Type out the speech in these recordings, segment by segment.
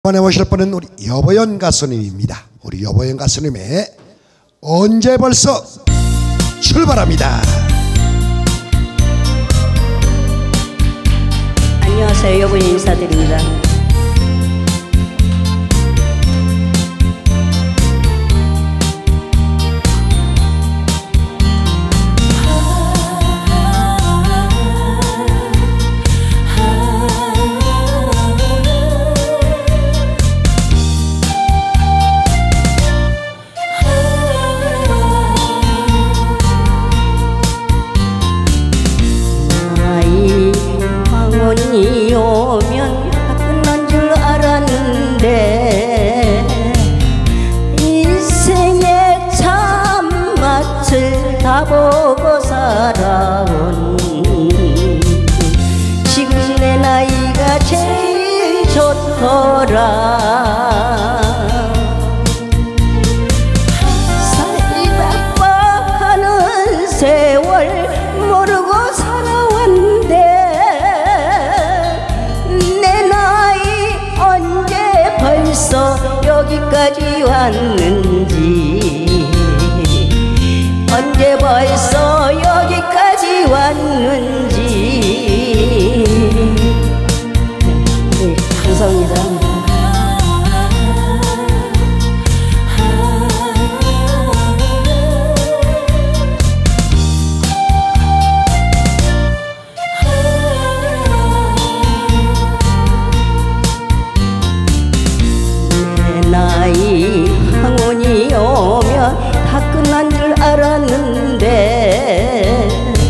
이번에 오실 분은 우리 여보연 가수님입니다. 우리 여보연 가수님의 언제 벌써 출발합니다. 안녕하세요. 여보연 인사드립니다. 이 오면 다 끝난 줄 알았는데 인생의 참맛을 다 보고 살아온 지금 내 나이가 제일 좋더라. 살박박하는 세월 모르고 살아왔는데 벌써 여기까지 왔는지 언제 벌써 여기까지 왔는지. 네, 감사합니다. 나이 황혼이 오면 다 끝난 줄 알았는데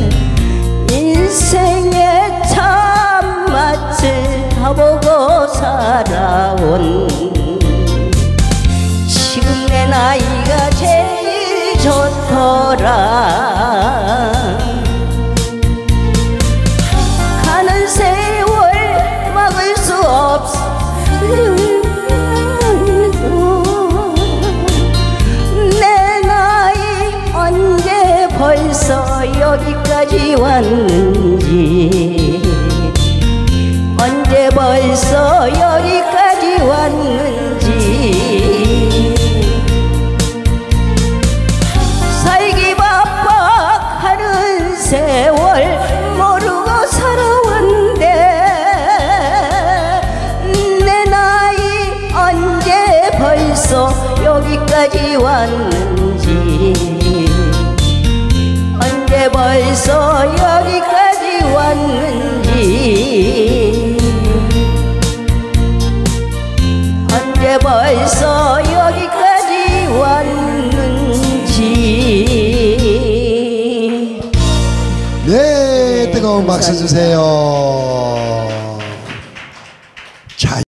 인생의 참맛을 다 보고 살아온 지금 내 나이가 제일 좋더라. 가는 세월 막을 수 없어. 벌써 여기까지 왔는지 언제 벌써 여기까지 왔는지. 살기 바빠하는 세월 모르고 살아왔는데 내 나이 언제 벌써 여기까지 왔는지 언제 벌써 여기까지 왔는지 언제 벌써 여기까지 왔는지. 네, 뜨거운 박수 주세요. 자.